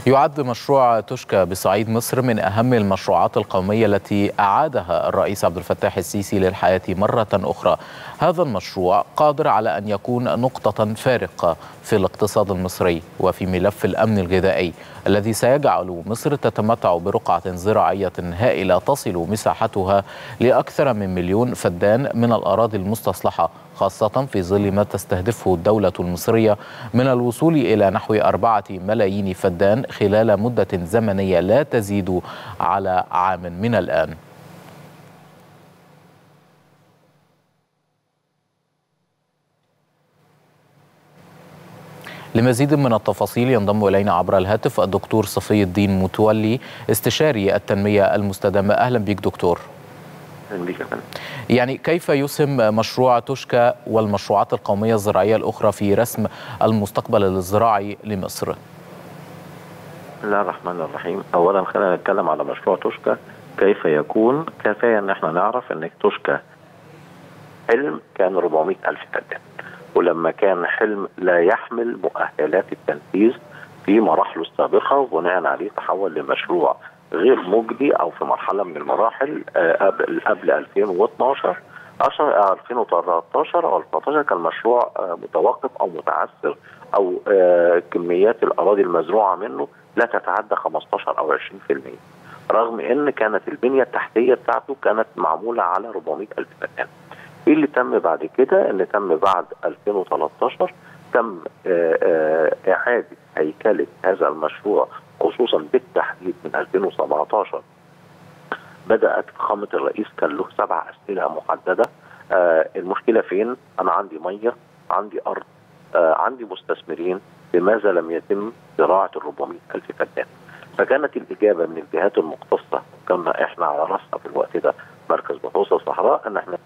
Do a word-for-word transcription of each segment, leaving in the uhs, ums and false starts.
يعد مشروع توشكا بصعيد مصر من أهم المشروعات القومية التي أعادها الرئيس عبد الفتاح السيسي للحياة مرة أخرى. هذا المشروع قادر على أن يكون نقطة فارقة في الاقتصاد المصري وفي ملف الأمن الغذائي الذي سيجعل مصر تتمتع برقعة زراعية هائلة تصل مساحتها لأكثر من مليون فدان من الأراضي المستصلحة، خاصة في ظل ما تستهدفه الدولة المصرية من الوصول إلى نحو أربعة ملايين فدان خلال مدة زمنية لا تزيد على عام من الآن. لمزيد من التفاصيل ينضم إلينا عبر الهاتف الدكتور صفي الدين متولي، استشاري التنمية المستدامة. أهلا بك دكتور. يعني كيف يسهم مشروع توشكا والمشروعات القومية الزراعية الأخرى في رسم المستقبل الزراعي لمصر؟ بسم الله الرحمن الرحيم. أولا خلينا نتكلم على مشروع توشكا كيف يكون. كفاية أن احنا نعرف أن توشكا حلم كان أربعمائة ألف فدان، ولما كان حلم لا يحمل مؤهلات التنفيذ في مراحله السابقة، وبناء عليه تحول لمشروع غير مجدي او في مرحله من المراحل قبل قبل ألفين واثناشر ألفين وثلاثة عشر او ألفين وأربعة عشر كان مشروع متوقف او متعثر، او كميات الاراضي المزروعه منه لا تتعدى خمستاشر او عشرين بالمئة، رغم ان كانت البنيه التحتيه بتاعته كانت معموله على أربعمائة ألف فدان. ايه اللي تم بعد كده؟ اللي تم بعد ألفين وثلاثة عشر تم اعاده هيكله هذا المشروع، خصوصا بالتحديد من ألفين وسبعة عشر بدأت فخامة الرئيس كان له سبع أسئلة محددة. آه المشكلة فين؟ أنا عندي مية، عندي أرض، آه عندي مستثمرين، لماذا لم يتم زراعة الأربعمائة ألف فدان؟ فكانت الإجابة من الجهات المختصة، كنا إحنا على رأسها في الوقت ده مركز بحوث الصحراء، أن إحنا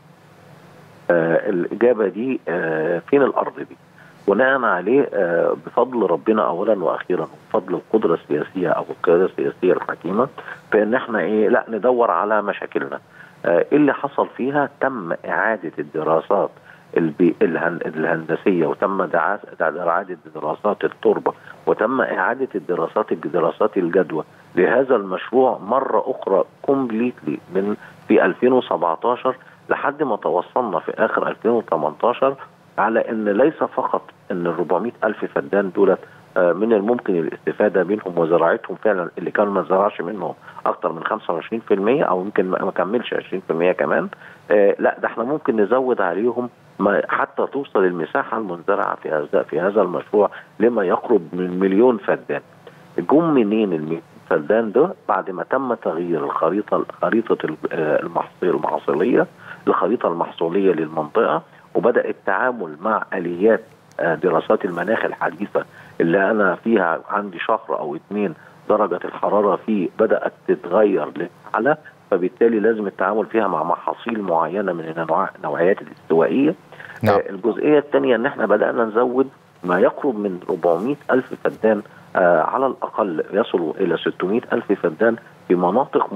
آه الإجابة دي آه فين الأرض دي؟ بناء عليه بفضل ربنا اولا واخيرا، بفضل القدره السياسيه او القياده السياسيه الحكيمه، فان احنا ايه لا ندور على مشاكلنا. ايه اللي حصل فيها؟ تم اعاده الدراسات الهندسيه، وتم اعاده دراسات التربه، وتم اعاده الدراسات الدراسات الجدوى لهذا المشروع مره اخرى كومبليتلي من في ألفين وسبعة عشر لحد ما توصلنا في اخر ألفين وثمانية عشر على ان ليس فقط ان أربعمائة ألف فدان دولت من الممكن الاستفاده منهم وزراعتهم فعلا اللي كانوا ما زرعش منهم اكثر من خمسة وعشرين بالمئة او يمكن ما كملش عشرين بالمئة كمان، لا ده احنا ممكن نزود عليهم حتى توصل المساحه المنزرعه في هذا في هذا المشروع لما يقرب من مليون فدان. جم منين المليون فدان ده؟ بعد ما تم تغيير الخريطه خريطه المحصوليه الخريطه المحصوليه للمنطقه، وبدأ التعامل مع آليات دراسات المناخ الحديثة اللي أنا فيها عندي شهر أو اثنين درجة الحرارة فيه بدأت تتغير لأعلى، فبالتالي لازم التعامل فيها مع محاصيل معينة من النوعيات الاستوائية. نعم. الجزئية الثانية أن احنا بدأنا نزود ما يقرب من أربعمائة ألف فدان، آه على الأقل يصلوا إلى ستمائة ألف فدان في مناطق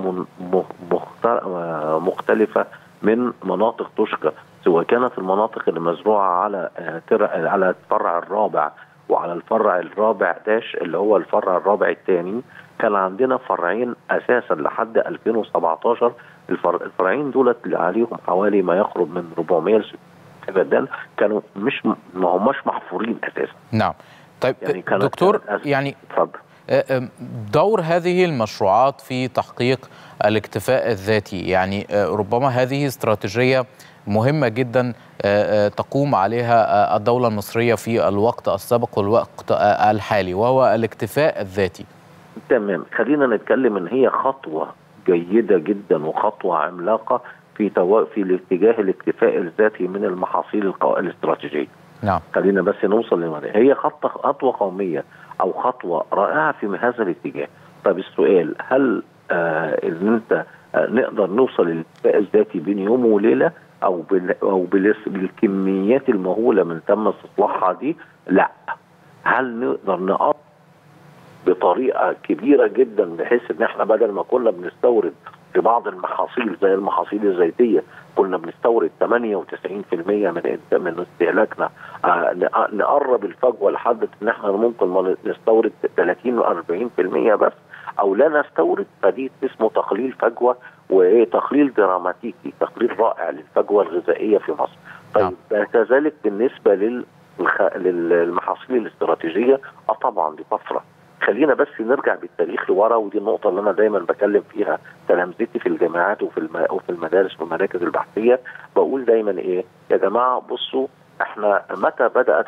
مختلفة من مناطق توشكا، سواء كانت المناطق اللي مزروعه على على الفرع الرابع وعلى الفرع الرابع داش اللي هو الفرع الرابع الثاني. كان عندنا فرعين اساسا لحد ألفين وسبعة عشر، الفرعين دولت اللي عليهم حوالي ما يقرب من أربعمائة فدان كانوا مش ما هماش محفورين اساسا. نعم. طيب يعني دكتور، يعني اتفضل. دور هذه المشروعات في تحقيق الاكتفاء الذاتي، يعني ربما هذه استراتيجية مهمة جدا تقوم عليها الدولة المصرية في الوقت السابق والوقت الحالي، وهو الاكتفاء الذاتي. تمام. خلينا نتكلم ان هي خطوة جيدة جدا وخطوة عملاقة في تو... في الاتجاه الاكتفاء الذاتي من المحاصيل القو... الاستراتيجية. نعم. خلينا بس نوصل لماذا هي خطوة خطوة قومية او خطوة رائعة في هذا الاتجاه. طب السؤال، هل آه ان انت آه نقدر نوصل للاكتفاء الذاتي بين يوم وليلة او بال او بالكميات المهوله من تم استصلاحها دي؟ لا. هل نقدر نقط بطريقه كبيره جدا بحيث ان احنا بدل ما كنا بنستورد في بعض المحاصيل زي المحاصيل الزيتيه كنا بنستورد ثمانية وتسعين بالمئة من من استهلاكنا، آه نقرب الفجوه لحد ان احنا ممكن نستورد ثلاثين وأربعين بالمئة بس او لا نستورد، فدي اسمه تقليل فجوه وايه تقليل دراماتيكي، تقليل رائع للفجوه الغذائيه في مصر. طيب آه. كذلك بالنسبه لل للمحاصيل الاستراتيجيه، اه طبعا دي طفره. خلينا بس نرجع بالتاريخ لورا، ودي النقطه اللي انا دايما بكلم فيها تلامذتي في الجامعات وفي الم... وفي المدارس والمراكز البحثيه. بقول دايما ايه يا جماعه، بصوا احنا متى بدات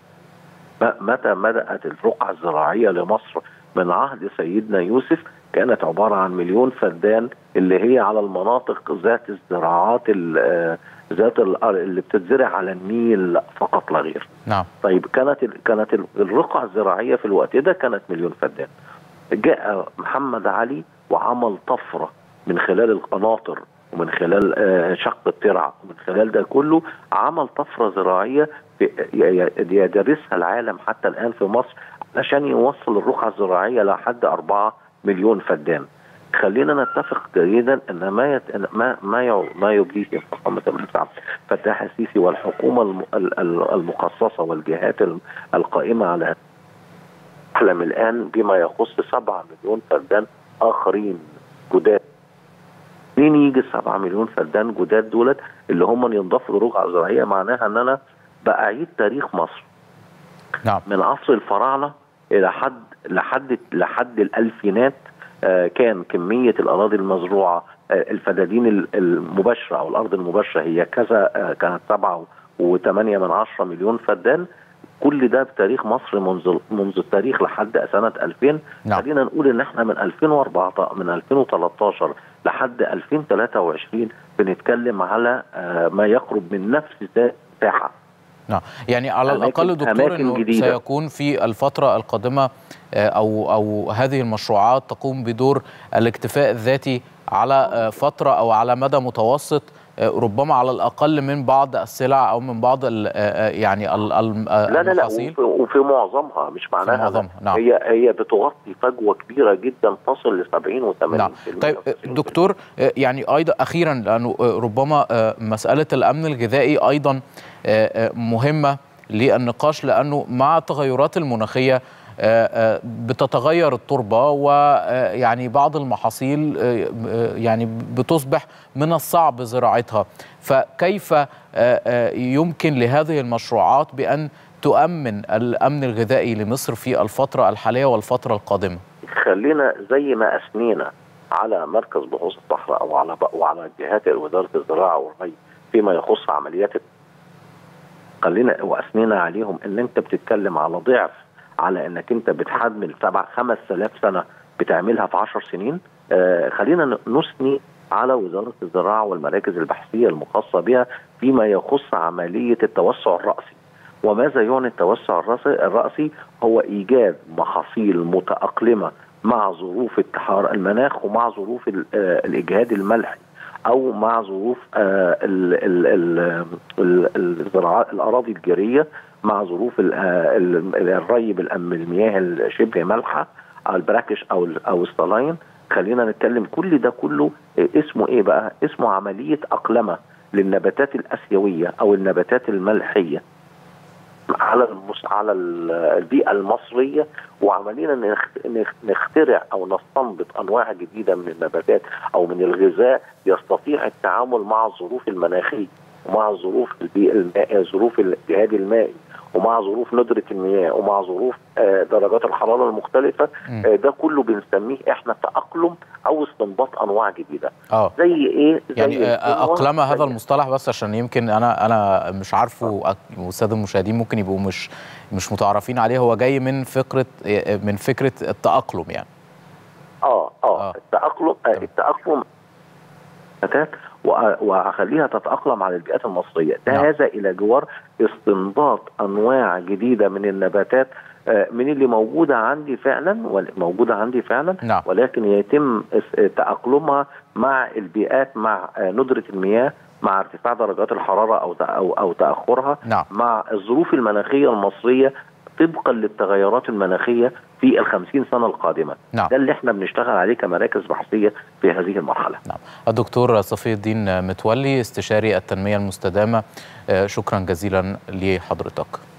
متى بدات الرقعه الزراعيه لمصر؟ من عهد سيدنا يوسف كانت عباره عن مليون فدان، اللي هي على المناطق ذات الزراعات ذات اللي بتتزرع على النيل فقط لا غير. نعم. طيب كانت كانت الرقعه الزراعيه في الوقت ده كانت مليون فدان. جاء محمد علي وعمل طفره من خلال القناطر ومن خلال شق الترع ومن خلال ده كله، عمل طفره زراعيه يدرسها العالم حتى الان في مصر عشان يوصل الرقعه الزراعيه لحد أربعة مليون فدان. خلينا نتفق جيدا ان ما يت... ما ما ما يبديه فخامه الرئيس عبد الفتاح السيسي والحكومه المخصصه والجهات القائمه على احلم الان بما يخص سبعة مليون فدان اخرين جداد. مين يجي سبعة مليون فدان جداد دولت اللي هم ينضافوا للرقعه الزراعيه؟ معناها ان انا باعيد تاريخ مصر. نعم. من عصر الفراعنه الى حد لحد لحد الالفينات آه كان كميه الاراضي المزروعه آه الفدادين المباشره او الارض المباشره هي كذا، آه كانت سبعة وثمانية من عشرة مليون فدان. كل ده بتاريخ مصر منذ منذ التاريخ لحد سنه ألفين. نعم. خلينا نقول ان احنا من ألفين وأربعة من ألفين وثلاثة عشر لحد ألفين وثلاثة وعشرين بنتكلم على آه ما يقرب من نفس المساحه. نعم، يعني على الأقل دكتور أنه جديدة. سيكون في الفترة القادمة أو أو هذه المشروعات تقوم بدور الاكتفاء الذاتي على فترة أو على مدى متوسط، ربما على الأقل من بعض السلع أو من بعض ال يعني ال لا لا لا وفي, وفي معظمها، مش معناها معظمها. نعم. هي هي بتغطي فجوة كبيرة جدا تصل ل سبعين وثمانين بالمئة. نعم. طيب دكتور، يعني أيضا أخيرا، لأنه ربما مسألة الأمن الغذائي أيضا مهمة للنقاش، لأنه مع التغيرات المناخية بتتغير التربة، ويعني بعض المحاصيل يعني بتصبح من الصعب زراعتها، فكيف يمكن لهذه المشروعات بأن تؤمن الأمن الغذائي لمصر في الفترة الحالية والفترة القادمة؟ خلينا زي ما أثنينا على مركز بحوث الصحراء أو على وعلى جهات وزارة الزراعة والري فيما يخص عمليات، خلينا وأثنينا عليهم إن أنت بتتكلم على ضعف، على انك انت بتحمل سبع خمس آلاف سنه بتعملها في عشر سنين. آه خلينا نثني على وزاره الزراعه والمراكز البحثيه المخصصه بها فيما يخص عمليه التوسع الراسي. وماذا يعني التوسع الراسي؟ هو ايجاد محاصيل متاقلمه مع ظروف انتحار المناخ ومع ظروف الاجهاد الملحي او مع ظروف آه الزراعات الاراضي الجيريه، مع ظروف الري بالمياه الشبه مالحه البراكش او او الصلاين. خلينا نتكلم كل ده كله اسمه ايه بقى؟ اسمه عمليه اقلمه للنباتات الاسيويه او النباتات الملحيه على المس... على البيئه المصريه، وعمليا نخترع او نستنبط انواع جديده من النباتات او من الغذاء يستطيع التعامل مع الظروف المناخيه ومع ظروف البيئه المائيه، ظروف الجهاد المائي، ومع ظروف ندرة المياه، ومع ظروف آه درجات الحرارة المختلفة. آه ده كله بنسميه احنا تأقلم أو استنباط أنواع جديدة. اه زي إيه؟ زي يعني أقلمة، هذا المصطلح بس عشان يمكن أنا أنا مش عارفه والسادة المشاهدين ممكن يبقوا مش مش متعرفين عليه. هو جاي من فكرة من فكرة التأقلم يعني. اه اه, آه. التأقلم آه التأقلم وهخليها تتأقلم على البيئات المصرية. ده نعم. هذا إلى جوار استنباط أنواع جديدة من النباتات من اللي موجودة عندي فعلا موجودة عندي فعلا نعم. ولكن يتم تأقلمها مع البيئات، مع ندرة المياه، مع ارتفاع درجات الحرارة أو أو أو تأخرها، نعم. مع الظروف المناخية المصرية طبقا للتغيرات المناخيه في الخمسين سنه القادمه. نعم. ده اللي احنا بنشتغل عليه كمراكز بحثيه في هذه المرحله. نعم. الدكتور صفي الدين متولي، استشاري التنميه المستدامه، شكرا جزيلا لحضرتك.